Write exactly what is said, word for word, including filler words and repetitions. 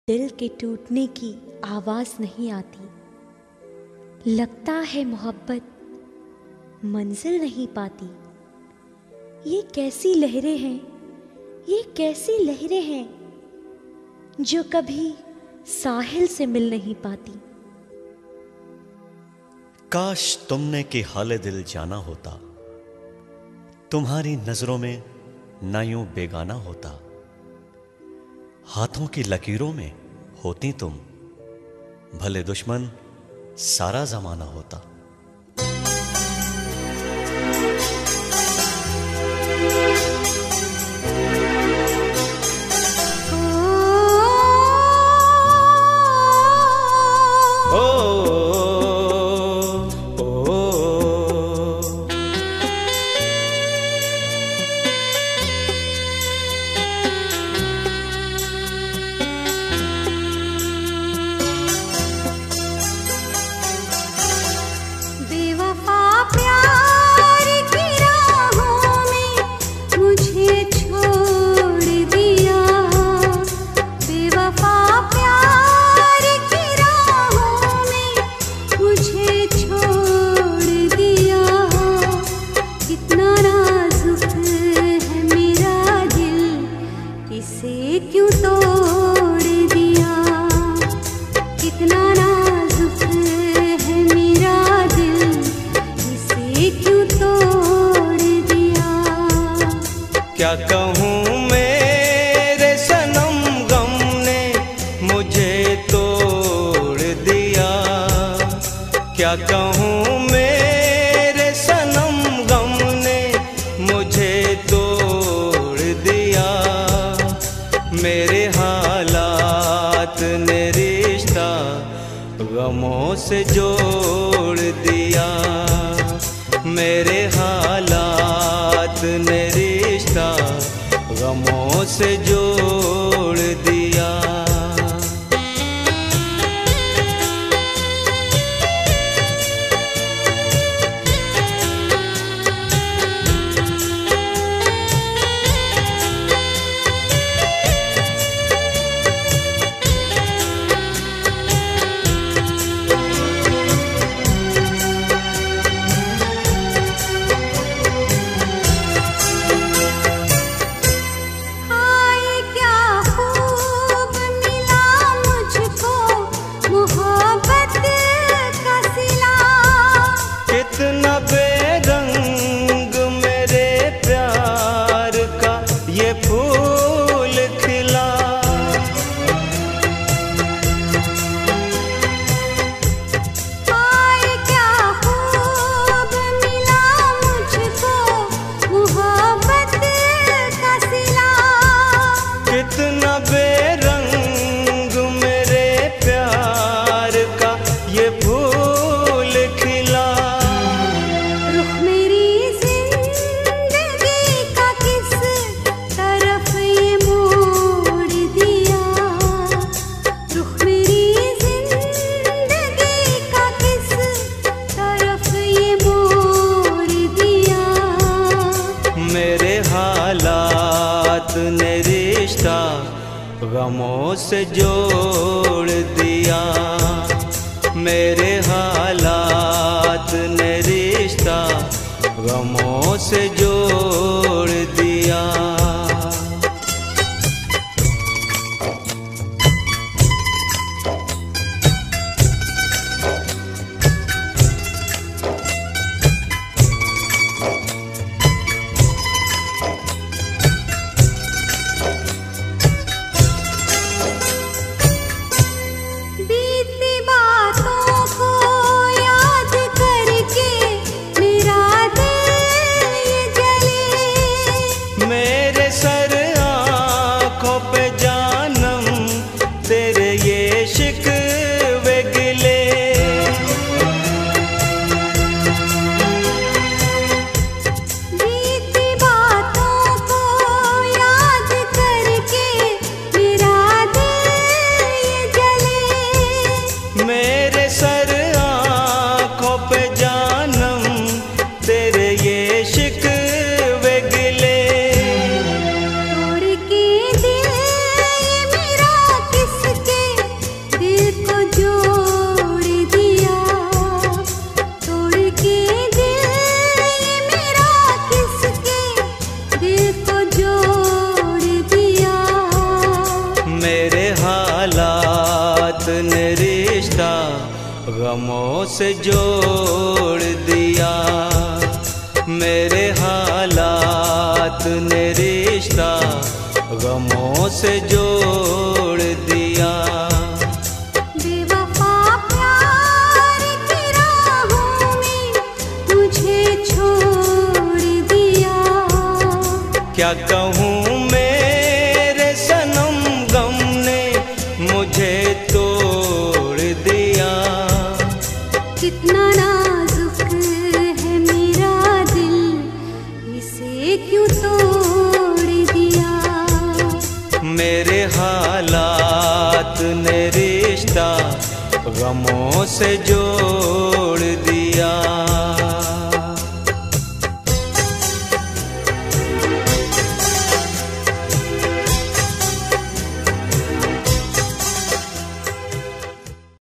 दिल के टूटने की आवाज नहीं आती। लगता है मोहब्बत मंजिल नहीं पाती। ये कैसी लहरें हैं, ये कैसी लहरें हैं जो कभी साहिल से मिल नहीं पाती। काश तुमने कि हाले दिल जाना होता, तुम्हारी नजरों में ना यूं बेगाना होता। हाथों की लकीरों में होती तुम, भले दुश्मन सारा जमाना होता। क्यों तोड़ दिया, कितना नाजुक है मेरा दिल, इसे क्यों तोड़ दिया। क्या कहूँ मेरे सनम गम ने मुझे तोड़ दिया। क्या कहूँ मेरे सनम गम ने मुझे तोड़ दिया। मेरे हालात ने रिश्ता गमों से जोड़ दिया। मेरे हालात ने रिश्ता गमों से जोड़ दिया। कितना बेरंग मेरे प्यार का ये फूल खिला। हाय क्या खूब मिला मुझको मोहब्बत का सिला। कितना बेरंग मेरे प्यार का ये फूल खिला। हालात ने रिश्ता गमों से जोड़ दिया। मेरे हालात ने रिश्ता गमों से जोड़ दिया। को याद करके मेरा दिल ये ने रिश्ता गमों से जोड़ दिया। मेरे हालात ने रिश्ता गमों से जोड़ दिया। बेवफा प्यार की राहों में मुझे छोड़ दिया। क्या कहूँ मेरे सनम गम ने मुझे तोड़ दिया। कितना नाजुक है मेरा दिल, इसे क्यों तोड़ दिया। मेरे हालात ने रिश्ता गमों से जोड़